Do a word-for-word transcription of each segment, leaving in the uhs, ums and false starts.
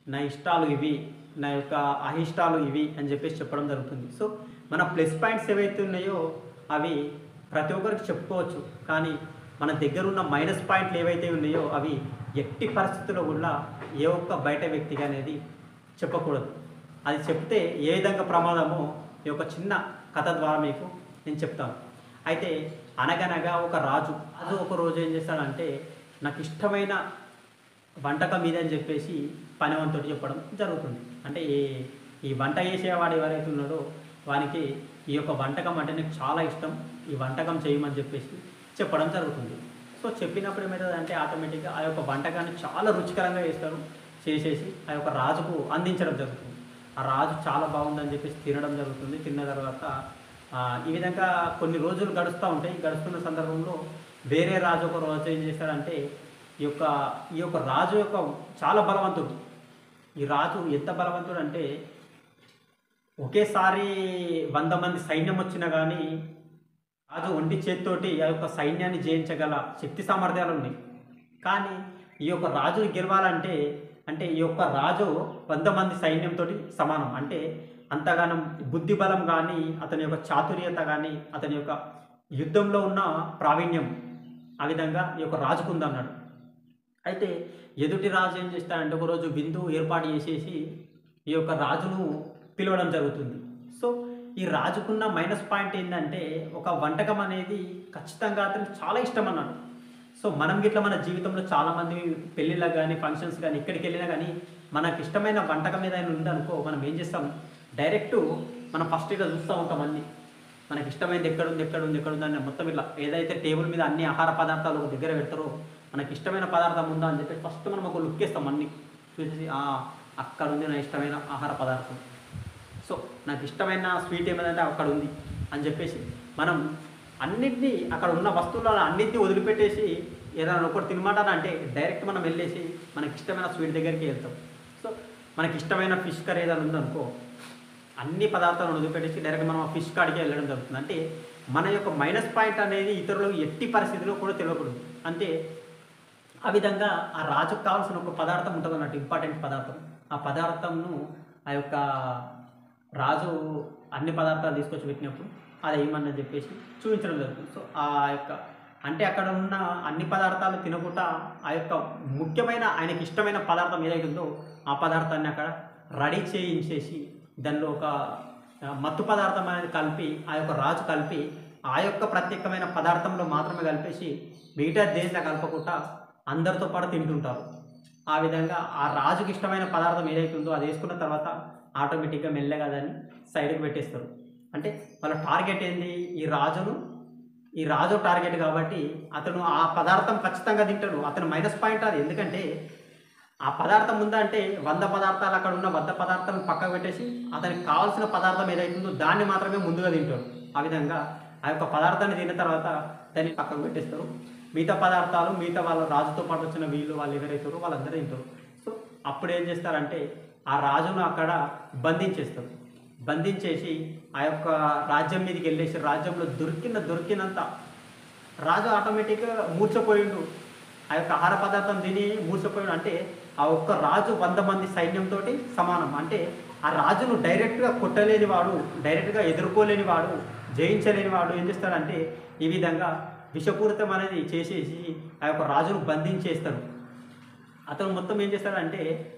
నా ఇష్టాలు ఇవి, నా యొక్క అయిష్టాలు ఇవి అని చెప్పేసి చెప్పడం జరుగుతుంది. సో మన ప్లస్ పాయింట్స్ ఏవైతే ఉన్నాయో అవి ప్రతి ఒక్కరికి చెప్పుకోవచ్చు. కానీ మన దగ్గర ఉన్న మైనస్ పాయింట్లు ఏవైతే ఉన్నాయో అవి ఎట్టి పరిస్థితుల్లో కూడా ఏ ఒక్క బయట వ్యక్తికి అనేది చెప్పకూడదు. అది చెప్తే ఏ విధంగా ప్రమాదమో ఈ యొక్క చిన్న కథ ద్వారా మీకు నేను చెప్తాను. అయితే అనగనగా ఒక రాజు రాజు ఒక రోజు ఏం చేస్తాడంటే నాకు ఇష్టమైన వంటకం మీద అని చెప్పేసి పనివంతుడు చెప్పడం జరుగుతుంది. అంటే ఈ ఈ వంట చేసేవాడు ఎవరైతే ఉన్నాడో వానికి ఈ యొక్క వంటకం అంటే నాకు చాలా ఇష్టం, ఈ వంటకం చేయమని చెప్పేసి చెప్పడం జరుగుతుంది. సో చెప్పినప్పుడు ఏమవుతుంది అంటే ఆటోమేటిక్గా ఆ యొక్క వంటకాన్ని చాలా రుచికరంగా చేస్తారు, చేసేసి ఆ యొక్క రాజుకు అందించడం జరుగుతుంది. ఆ రాజు చాలా బాగుందని చెప్పేసి తినడం జరుగుతుంది. తిన్న తర్వాత ఈ విధంగా కొన్ని రోజులు గడుస్తూ ఉంటాయి. గడుస్తున్న సందర్భంలో వేరే రాజు ఒక రోజు ఏం చేస్తాడంటే ఈ యొక్క ఈ యొక్క రాజు యొక్క చాలా బలవంతుడు. ఈ రాజు ఎంత బలవంతుడు అంటే ఒకేసారి వంద మంది సైన్యం వచ్చినా కానీ రాజు ఒంటి చేతితోటి ఆ యొక్క సైన్యాన్ని జయించగల శక్తి సామర్థ్యాలు ఉన్నాయి. కానీ ఈ యొక్క రాజుని గెలవాలంటే అంటే ఈ యొక్క రాజు వంద మంది సైన్యంతో సమానం. అంటే అంతగానం బుద్ధి బలం కానీ అతని యొక్క చాతుర్యత కానీ అతని యొక్క యుద్ధంలో ఉన్న ప్రావీణ్యం ఆ విధంగా ఈ యొక్క రాజుకు ఉందన్నాడు. అయితే ఎదుటి రాజు ఏం చేస్తాడంటే ఒకరోజు విందు ఏర్పాటు చేసేసి ఈ యొక్క రాజును పిలవడం జరుగుతుంది. సో ఈ రాజుకున్న మైనస్ పాయింట్ ఏంటంటే ఒక వంటకం అనేది ఖచ్చితంగా అతనికి చాలా ఇష్టం అన్నాడు. సో మనం గిట్ల మన జీవితంలో చాలామంది పెళ్ళిళ్ళకి కానీ ఫంక్షన్స్ కానీ ఎక్కడికి వెళ్ళినా కానీ మనకు ఇష్టమైన వంటకం ఏదైనా ఉందనుకో మనం ఏం చేస్తాం, డైరెక్ట్ మనం ఫస్ట్ ఇట్లా చూస్తూ ఉంటాం అన్ని మనకి ఇష్టమైనది ఎక్కడుంది ఎక్కడుంది ఎక్కడుంది అని మొత్తం ఇట్లా ఏదైతే టేబుల్ మీద అన్ని ఆహార పదార్థాలు ఒక దగ్గర పెడతారో మనకి ఇష్టమైన పదార్థం ఉందా అని చెప్పి ఫస్ట్ మనం ఒక లుక్ వేస్తాం, అన్ని చూసేసి అక్కడ ఉంది నా ఇష్టమైన ఆహార పదార్థం, సో నాకు ఇష్టమైన స్వీట్ ఏమైందంటే అక్కడ ఉంది అని చెప్పేసి మనం అన్నింటినీ అక్కడ ఉన్న వస్తువులను అన్నింటినీ వదిలిపెట్టేసి ఏదైనా ఒకటి తినమాటానంటే డైరెక్ట్ మనం వెళ్ళేసి మనకి ఇష్టమైన స్వీట్ దగ్గరికి వెళ్తాం. సో మనకి ఇష్టమైన ఫిష్ కర్రీ ఏదైనా ఉందనుకో అన్ని పదార్థాలను వదిలిపెట్టేసి డైరెక్ట్ మనం ఆ ఫిష్ కాడికి వెళ్ళడం జరుగుతుంది. అంటే మన యొక్క మైనస్ పాయింట్ అనేది ఇతరులకు ఎట్టి పరిస్థితిలో కూడా తెలియకూడదు. అంటే ఆ విధంగా ఆ రాజుకు కావాల్సిన ఒక పదార్థం ఉంటుంది అన్నట్టు, ఇంపార్టెంట్ పదార్థం. ఆ పదార్థంను ఆ యొక్క రాజు అన్ని పదార్థాలు తీసుకొచ్చి పెట్టినప్పుడు అది ఏమని చెప్పేసి చూపించడం జరుగుతుంది. సో ఆ యొక్క అంటే అక్కడ ఉన్న అన్ని పదార్థాలు తినకుండా ఆ యొక్క ముఖ్యమైన ఆయనకి ఇష్టమైన పదార్థం ఏదైతే ఉందో ఆ పదార్థాన్ని అక్కడ రెడీ చేయించేసి దానిలో ఒక మత్తు పదార్థం అనేది కలిపి ఆ యొక్క రాజు కలిపి ఆ యొక్క ప్రత్యేకమైన పదార్థంలో మాత్రమే కలిపేసి మిగతా దేశంలో కలపకుండా అందరితో పాటు తింటుంటారు. ఆ విధంగా ఆ రాజుకి ఇష్టమైన పదార్థం ఏదైతే ఉందో అది వేసుకున్న తర్వాత ఆటోమేటిక్గా మెల్లగా దాన్ని సైడ్కి పెట్టేస్తారు. అంటే వాళ్ళ టార్గెట్ ఏంది, ఈ రాజును ఈ రాజు టార్గెట్ కాబట్టి అతను ఆ పదార్థం ఖచ్చితంగా తింటాడు. అతను మైనస్ పాయింట్ అది. ఎందుకంటే ఆ పదార్థం ఉందంటే వంద పదార్థాలు అక్కడ ఉన్న వంద పదార్థాలను పక్కకు పెట్టేసి అతనికి కావాల్సిన పదార్థం ఏదైతుందో దాన్ని మాత్రమే ముందుగా తింటాడు. ఆ విధంగా ఆ యొక్క పదార్థాన్ని తిన్న తర్వాత దాన్ని పక్కకు పెట్టేస్తారు. మిగతా పదార్థాలు మిగతా వాళ్ళ రాజుతో పాటు వచ్చిన వీళ్ళు వాళ్ళు ఎవరైతారో వాళ్ళందరూ తింటారు. సో అప్పుడు ఏం చేస్తారంటే ఆ రాజును అక్కడ బంధించేస్తారు. బంధించేసి ఆ యొక్క రాజ్యం మీదకి వెళ్ళేసి రాజ్యంలో దొరికిన దొరికినంత రాజు ఆటోమేటిక్గా మూర్చపోయిండు. ఆ యొక్క ఆహార పదార్థం తిని మూర్చపోయాడు. అంటే ఆ ఒక్క రాజు వంద మంది సైన్యంతో సమానం. అంటే ఆ రాజును డైరెక్ట్గా కొట్టలేని వాడు, డైరెక్ట్గా ఎదుర్కోలేని వాడు, జయించలేని వాడు ఏం చేస్తాడంటే ఈ విధంగా విషపూరితం అనేది చేసేసి ఆ యొక్క రాజును బంధించేస్తాడు. అతను మొత్తం ఏం చేస్తాడంటే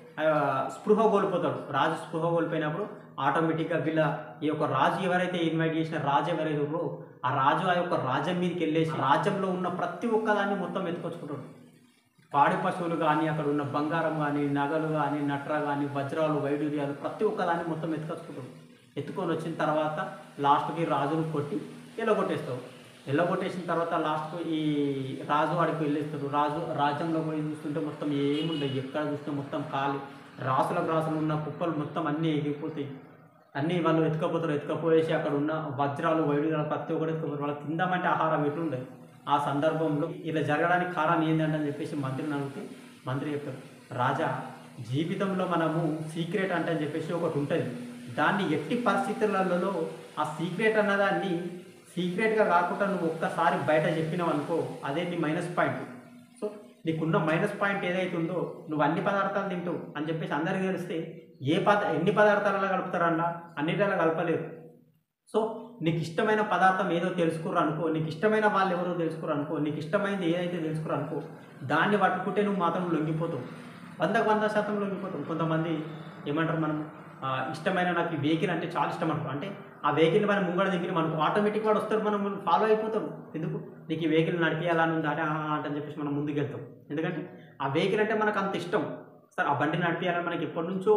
స్పృహ కోల్పోతాడు. రాజు స్పృహ కోల్పోయినప్పుడు ఆటోమేటిక్గా వీళ్ళ ఈ యొక్క రాజు ఎవరైతే ఇన్వైట్ చేసిన రాజు ఎవరైతే ఉన్నారో ఆ రాజు ఆ యొక్క రాజ్యం మీదకి వెళ్ళేసి రాజ్యంలో ఉన్న ప్రతి ఒక్కదాన్ని మొత్తం ఎత్తుకొచ్చుకుంటాడు. పాడి పశువులు కానీ అక్కడ ఉన్న బంగారం కానీ నగలు కానీ నట్ర కానీ వజ్రాలు వైడూర్యాలు ప్రతి ఒక్కదాన్ని మొత్తం ఎత్తుకొచ్చుకుంటాడు. ఎత్తుకొని వచ్చిన తర్వాత లాస్ట్కి రాజును కొట్టి ఎల్లగొట్టేస్తావు. ఎల్లగొట్టేసిన తర్వాత లాస్ట్కు ఈ రాజు వాడికి వెళ్ళేస్తాడు. రాజు రాజ్యంలో పోయి చూస్తుంటే మొత్తం ఏముండవు, ఎక్కడ చూస్తే మొత్తం ఖాళీ, రాసులకు రాసులు ఉన్న కుప్పలు మొత్తం అన్నీ ఎగిరిపోతాయి. అన్నీ వాళ్ళు ఎత్తుకపోతారు. ఎత్తుకపోయేసి అక్కడ ఉన్న వజ్రాలు వైడూర్యాలు ప్రతి ఒక్కటి ఎత్తుకపోతారు. వాళ్ళు తిందామంటే ఆహారం ఎటుండే. ఆ సందర్భంలో ఇలా జరగడానికి కారణం ఏంటంటే అని చెప్పేసి మంత్రిని అడిగితే మంత్రి చెప్తారు, రాజా జీవితంలో మనము సీక్రెట్ అంటే అని చెప్పేసి ఒకటి ఉంటుంది. దాన్ని ఎట్టి పరిస్థితులలో ఆ సీక్రెట్ అన్నదాన్ని సీక్రెట్గా కాకుండా నువ్వు ఒక్కసారి బయట చెప్పినావు అనుకో అదే నీ మైనస్ పాయింట్. సో నీకున్న మైనస్ పాయింట్ ఏదైతే ఉందో నువ్వు అన్ని పదార్థాలు తింటావు అని చెప్పేసి అందరికీ తెలిస్తే ఏ పద ఎన్ని పదార్థాలలో కలుపుతారన్నా అన్నిటిలో కలపలేరు. సో నీకు ఇష్టమైన పదార్థం ఏదో తెలుసుకుర్రు అనుకో, నీకు ఇష్టమైన వాళ్ళు ఎవరో తెలుసుకుర్రు అనుకో, నీకు ఇష్టమైనది ఏదైతే తెలుసుకుర్రు అనుకో, దాన్ని పట్టుకుంటే నువ్వు మాత్రం లొంగిపోతావు, వందకు వంద శాతం లొంగిపోతావు. కొంతమంది ఏమంటారు, మనం ఇష్టమైన నాకు ఈ వెహికల్ అంటే చాలా ఇష్టం అనుకో, అంటే ఆ వెహికల్ మనం ముంగడ దగ్గర మనకు ఆటోమేటిక్ వాడు వస్తారు, మనం ఫాలో అయిపోతాం. ఎందుకు నీకు ఈ వెహికల్ నడిపించాలని ఉంది అంటే అని చెప్పేసి మనం ముందుకు వెళ్తాం. ఎందుకంటే ఆ వెహికల్ అంటే మనకు అంత ఇష్టం. సార్ ఆ బండి నడిపించాలని మనకి ఎప్పటి నుంచో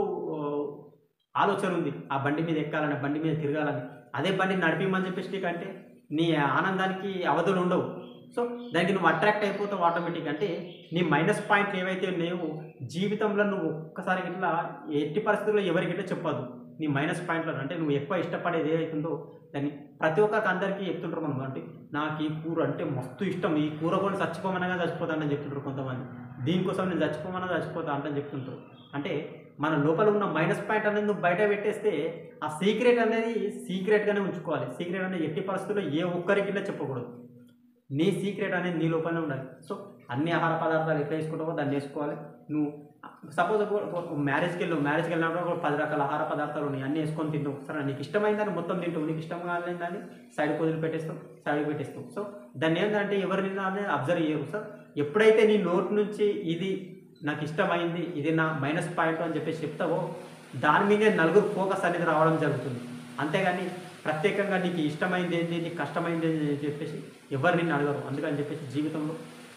ఆలోచన ఉంది, ఆ బండి మీద ఎక్కాలని, బండి మీద తిరగాలని. అదే బండి నడిపిమని చెప్పేసి అంటే నీ ఆనందానికి అవధులు ఉండవు. సో దానికి నువ్వు అట్రాక్ట్ అయిపోతావు ఆటోమేటిక్. అంటే నీ మైనస్ పాయింట్లు ఏవైతే ఉన్నాయో జీవితంలో నువ్వు ఒక్కసారి ఇట్లా ఎట్టి పరిస్థితుల్లో ఎవరికి ఇట్లా చెప్పదు నీ మైనస్ పాయింట్లు. అంటే నువ్వు ఎక్కువ ఇష్టపడేది ఏదైతుందో దాన్ని ప్రతి ఒక్కరికి అందరికీ చెప్తుంటారు మనం. అంటే నాకు ఈ కూర అంటే మస్తు ఇష్టం, ఈ కూర కూడా చచ్చిపోమనగా చచ్చిపోతానని చెప్తుంటారు కొంతమంది. దీనికోసం నేను చచ్చిపోమన్నా చచ్చిపోతా అంటే చెప్తుంటారు. అంటే మన లోపల ఉన్న మైనస్ పాయింట్ అనేది నువ్వు బయట పెట్టేస్తే ఆ సీక్రెట్ అనేది సీక్రెట్గానే ఉంచుకోవాలి. సీక్రెట్ అనేది ఎట్టి పరిస్థితుల్లో ఏ ఒక్కరికి ఇట్లా చెప్పకూడదు. నీ సీక్రెట్ అనేది నీ లోపలనే ఉండాలి. సో అన్ని ఆహార పదార్థాలు ఎట్లా వేసుకుంటావో దాన్ని వేసుకోవాలి. నువ్వు సపోజ్ మ్యారేజ్కి వెళ్ళావు, మ్యారేజ్కి వెళ్ళినప్పుడు పది రకాల ఆహార పదార్థాలు ఉన్నాయి, అన్నీ వేసుకొని తింటావు. సరే నీకు ఇష్టమైందని మొత్తం తింటావు, నీకు ఇష్టం కాలేని దాన్ని సైడ్కి వదిలి పెట్టేస్తావు, సైడ్కి పెట్టేస్తావు. సో దాన్ని ఏంటంటే ఎవరు నిన్న అబ్జర్వ్ చేయరు. సార్ ఎప్పుడైతే నీ నోట్ నుంచి ఇది నాకు ఇష్టమైంది, ఇది నా మైనస్ పాయింట్ అని చెప్పేసి చెప్తావో దాని మీదే నలుగురు ఫోకస్ అనేది రావడం జరుగుతుంది. అంతేగాని ప్రత్యేకంగా నీకు ఇష్టమైంది ఏంటి, నీకు కష్టమైంది ఏంటి అని చెప్పేసి ఎవరు నిన్ను అడగరు. అందుకని చెప్పేసి జీవితంలో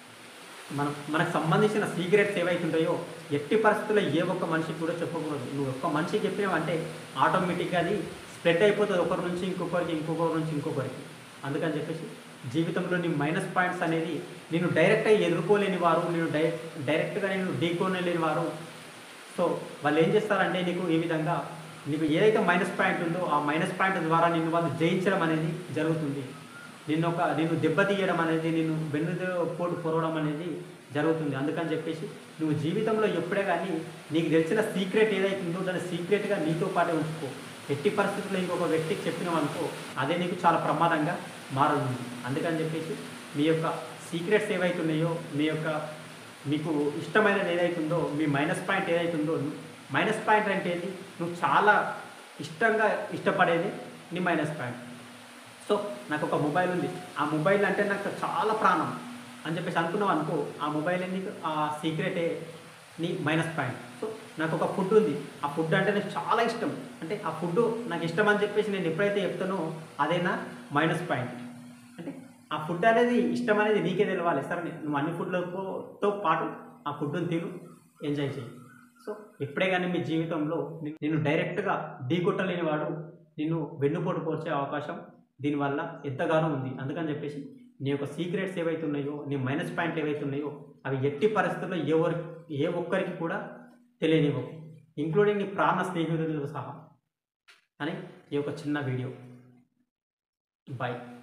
మనం మనకు సంబంధించిన సీక్రెట్స్ ఏవైతే ఉంటాయో ఎట్టి పరిస్థితుల్లో ఏ ఒక్క మనిషికి కూడా చెప్పకూడదు. నువ్వు ఒక్క మనిషికి చెప్పినావంటే ఆటోమేటిక్గా అది స్ప్రెడ్ అయిపోతుంది, ఒకరి నుంచి ఇంకొకరికి, ఇంకొకరి నుంచి ఇంకొకరికి. అందుకని చెప్పేసి జీవితంలో నీ మైనస్ పాయింట్స్ అనేది నేను డైరెక్ట్గా ఎదుర్కోలేని వారు, నేను డై డైరెక్ట్గా నేను ఢీకోలేని వారు. సో వాళ్ళు ఏం చేస్తారంటే నీకు ఈ విధంగా నీకు ఏదైతే మైనస్ పాయింట్ ఉందో ఆ మైనస్ పాయింట్ ద్వారా నిన్ను వాళ్ళు జయించడం అనేది జరుగుతుంది. నిన్ను ఒక నిన్ను దెబ్బతీయడం అనేది, నిన్ను వెన్ను పోటు పొరవడం అనేది జరుగుతుంది. అందుకని చెప్పేసి నువ్వు జీవితంలో ఎప్పుడే కానీ నీకు తెలిసిన సీక్రెట్ ఏదైతే ఉందో దాన్ని సీక్రెట్గా నీతో పాటే ఉంచుకో. ఎట్టి పరిస్థితుల్లో ఇంకొక వ్యక్తికి చెప్పినామనుకో అదే నీకు చాలా ప్రమాదంగా మారుతుంది. అందుకని చెప్పేసి మీ యొక్క సీక్రెట్స్ ఏవైతే ఉన్నాయో, మీ యొక్క మీకు ఇష్టమైనది ఏదైతుందో, మీ మైనస్ పాయింట్ ఏదైతుందో, మైనస్ పాయింట్ అంటే ఏంటి, నువ్వు చాలా ఇష్టంగా ఇష్టపడేది నీ మైనస్ పాయింట్. సో నాకు ఒక మొబైల్ ఉంది, ఆ మొబైల్ అంటే నాకు చాలా ప్రాణం అని చెప్పేసి అనుకున్నావు అనుకో, ఆ మొబైల్ నీకు ఆ సీక్రెటే నీ మైనస్ పాయింట్. సో నాకు ఒక ఫుడ్ ఉంది, ఆ ఫుడ్ అంటే నాకు చాలా ఇష్టం, అంటే ఆ ఫుడ్ నాకు ఇష్టం అని చెప్పేసి నేను ఎప్పుడైతే చెప్తానో అదే నా మైనస్ పాయింట్. అంటే ఆ ఫుడ్ అనేది ఇష్టం అనేది నీకే తెలవాలి. సరే నువ్వు అన్ని ఫుడ్లతో పాటు ఆ ఫుడ్ని తిను, ఎంజాయ్ చేయి. సో ఎప్పుడే కానీ మీ జీవితంలో నిన్ను డైరెక్ట్గా ఢీకొట్టలేని వాడు నిన్ను వెన్నుపోటు పోర్చే అవకాశం దీనివల్ల ఎంతగానో ఉంది. అందుకని చెప్పేసి నీ యొక్క సీక్రెట్స్ ఏవైతే ఉన్నాయో, నీ మైనస్ పాయింట్ ఏవైతే ఉన్నాయో అవి ఎట్టి పరిస్థితుల్లో ఎవరి ఏ ఒక్కరికి కూడా తెలియనివ్వవు, ఇంక్లూడింగ్ నీ ప్రాణ స్నేహితులతో సహా అని ఈ యొక్క చిన్న వీడియో. బాయ్.